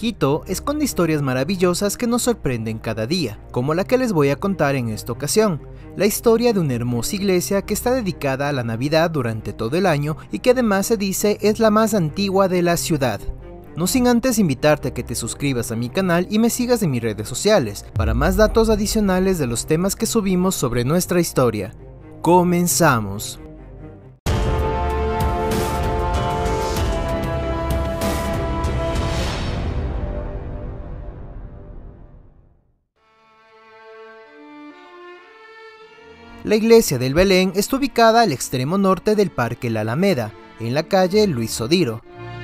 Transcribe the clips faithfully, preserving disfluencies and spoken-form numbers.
Quito esconde historias maravillosas que nos sorprenden cada día, como la que les voy a contar en esta ocasión, la historia de una hermosa iglesia que está dedicada a la Navidad durante todo el año y que además se dice es la más antigua de la ciudad. No sin antes invitarte a que te suscribas a mi canal y me sigas en mis redes sociales, para más datos adicionales de los temas que subimos sobre nuestra historia. ¡Comenzamos! La iglesia del Belén está ubicada al extremo norte del Parque La Alameda, en la calle Luis Sodiro.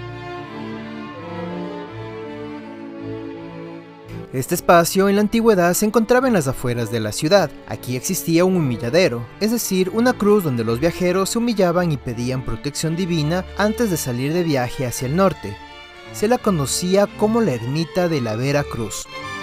Este espacio en la antigüedad se encontraba en las afueras de la ciudad. Aquí existía un humilladero, es decir, una cruz donde los viajeros se humillaban y pedían protección divina antes de salir de viaje hacia el norte. Se la conocía como la ermita de la Vera Cruz.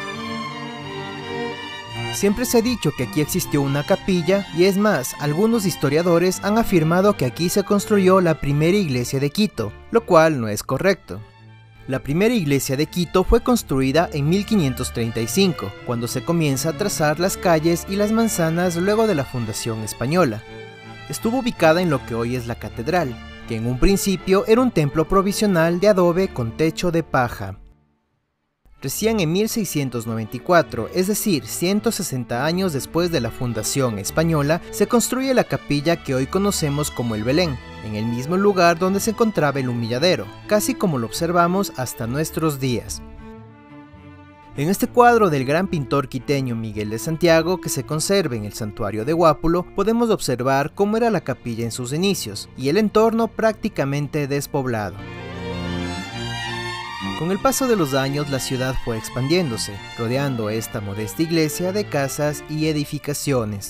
Siempre se ha dicho que aquí existió una capilla, y es más, algunos historiadores han afirmado que aquí se construyó la primera iglesia de Quito, lo cual no es correcto. La primera iglesia de Quito fue construida en mil quinientos treinta y cinco, cuando se comienza a trazar las calles y las manzanas luego de la fundación española. Estuvo ubicada en lo que hoy es la catedral, que en un principio era un templo provisional de adobe con techo de paja. Recién en mil seiscientos noventa y cuatro, es decir, ciento sesenta años después de la fundación española, se construye la capilla que hoy conocemos como el Belén, en el mismo lugar donde se encontraba el humilladero, casi como lo observamos hasta nuestros días. En este cuadro del gran pintor quiteño Miguel de Santiago, que se conserva en el santuario de Guápulo, podemos observar cómo era la capilla en sus inicios, y el entorno prácticamente despoblado. Con el paso de los años la ciudad fue expandiéndose, rodeando esta modesta iglesia de casas y edificaciones.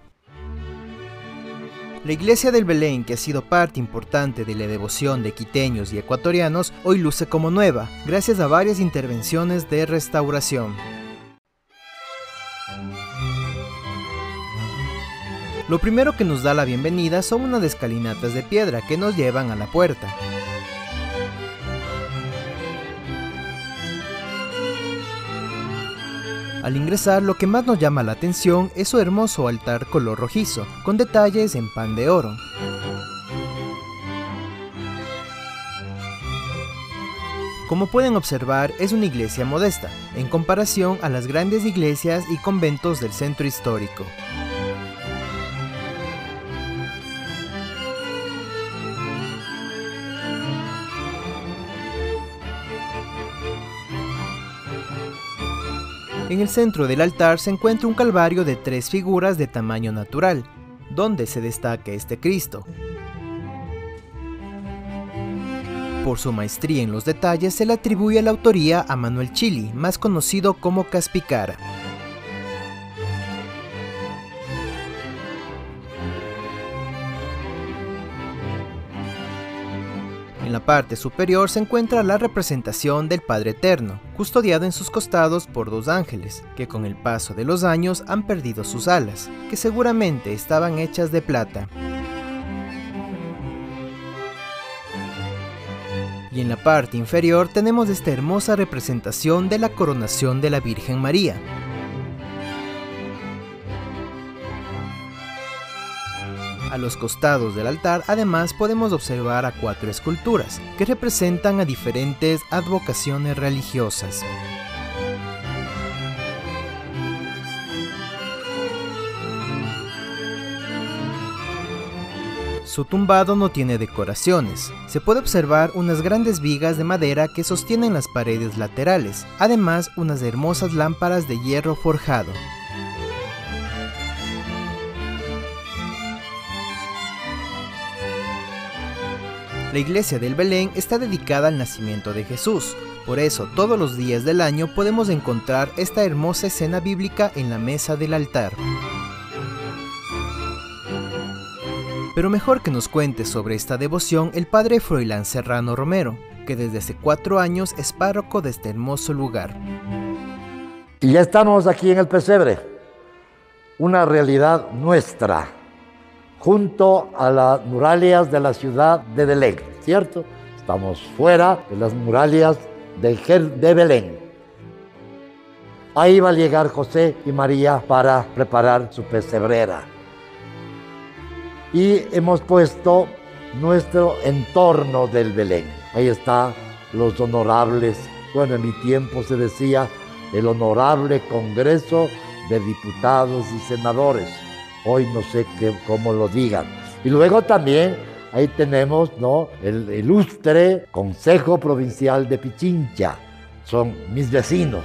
La iglesia del Belén, que ha sido parte importante de la devoción de quiteños y ecuatorianos, hoy luce como nueva, gracias a varias intervenciones de restauración. Lo primero que nos da la bienvenida son unas escalinatas de piedra que nos llevan a la puerta. Al ingresar, lo que más nos llama la atención es su hermoso altar color rojizo, con detalles en pan de oro. Como pueden observar, es una iglesia modesta, en comparación a las grandes iglesias y conventos del centro histórico. En el centro del altar se encuentra un calvario de tres figuras de tamaño natural, donde se destaca este Cristo. Por su maestría en los detalles se le atribuye la autoría a Manuel Chili, más conocido como Caspicara. En la parte superior se encuentra la representación del Padre Eterno, custodiado en sus costados por dos ángeles, que con el paso de los años han perdido sus alas, que seguramente estaban hechas de plata. Y en la parte inferior tenemos esta hermosa representación de la coronación de la Virgen María. A los costados del altar además podemos observar a cuatro esculturas que representan a diferentes advocaciones religiosas. Su tumbado no tiene decoraciones. Se puede observar unas grandes vigas de madera que sostienen las paredes laterales, además unas hermosas lámparas de hierro forjado. La iglesia del Belén está dedicada al nacimiento de Jesús, por eso todos los días del año podemos encontrar esta hermosa escena bíblica en la mesa del altar. Pero mejor que nos cuente sobre esta devoción el padre Froilán Serrano Romero, que desde hace cuatro años es párroco de este hermoso lugar. Y ya estamos aquí en el pesebre, una realidad nuestra, junto a las murallas de la ciudad de Belén, ¿cierto? Estamos fuera de las murallas de, Ger de Belén. Ahí va a llegar José y María para preparar su pesebrera. Y hemos puesto nuestro entorno del Belén. Ahí están los honorables, bueno, en mi tiempo se decía el Honorable Congreso de Diputados y Senadores. Hoy no sé qué, cómo lo digan. Y luego también ahí tenemos, ¿no?, el ilustre Consejo Provincial de Pichincha. Son mis vecinos.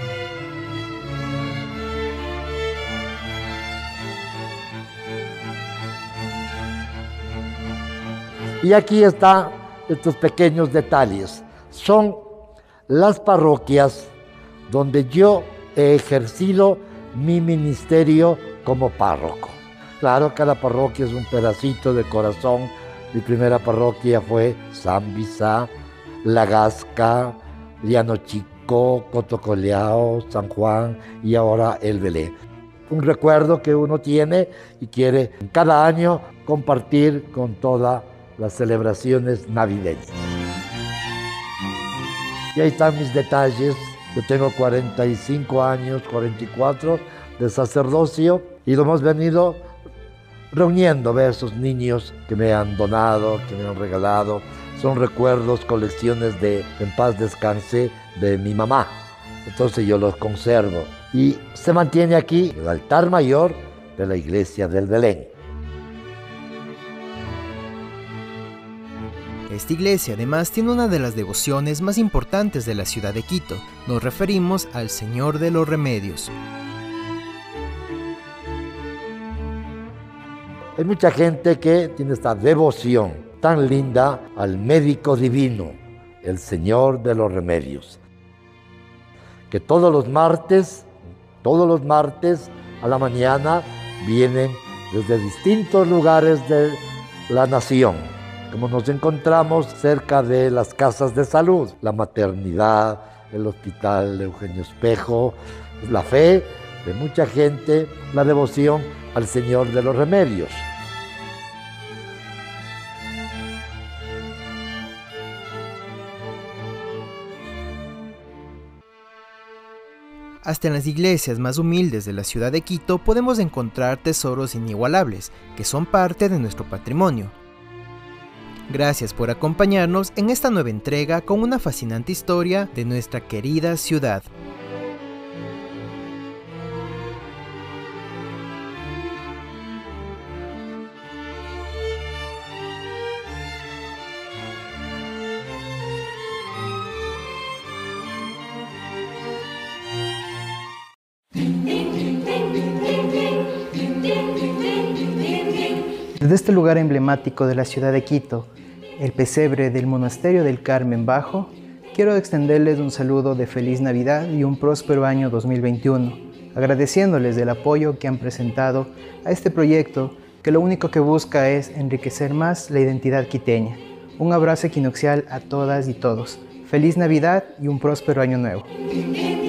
Y aquí están estos pequeños detalles. Son las parroquias donde yo he ejercido mi ministerio como párroco. Claro, cada parroquia es un pedacito de corazón. Mi primera parroquia fue San Bizá, La Gasca, Llano Chico, Cotocoleao, San Juan y ahora el Belén. Un recuerdo que uno tiene y quiere cada año compartir con todas las celebraciones navideñas. Y ahí están mis detalles. Yo tengo cuarenta y cinco años, cuarenta y cuatro de sacerdocio y lo hemos venido reuniendo, ver esos niños que me han donado, que me han regalado. Son recuerdos, colecciones de En paz descanse de mi mamá. Entonces yo los conservo. Y se mantiene aquí el altar mayor de la iglesia del Belén. Esta iglesia además tiene una de las devociones más importantes de la ciudad de Quito. Nos referimos al Señor de los Remedios. Hay mucha gente que tiene esta devoción tan linda al médico divino, el Señor de los Remedios, que todos los martes, todos los martes a la mañana vienen desde distintos lugares de la nación. Como nos encontramos cerca de las casas de salud, la maternidad, el hospital Eugenio Espejo, la fe de mucha gente, la devoción al Señor de los Remedios. Hasta en las iglesias más humildes de la ciudad de Quito podemos encontrar tesoros inigualables, que son parte de nuestro patrimonio. Gracias por acompañarnos en esta nueva entrega con una fascinante historia de nuestra querida ciudad. Desde este lugar emblemático de la ciudad de Quito, el pesebre del Monasterio del Carmen Bajo, quiero extenderles un saludo de feliz Navidad y un próspero año dos mil veintiuno, agradeciéndoles del apoyo que han presentado a este proyecto que lo único que busca es enriquecer más la identidad quiteña. Un abrazo equinoccial a todas y todos. Feliz Navidad y un próspero año nuevo.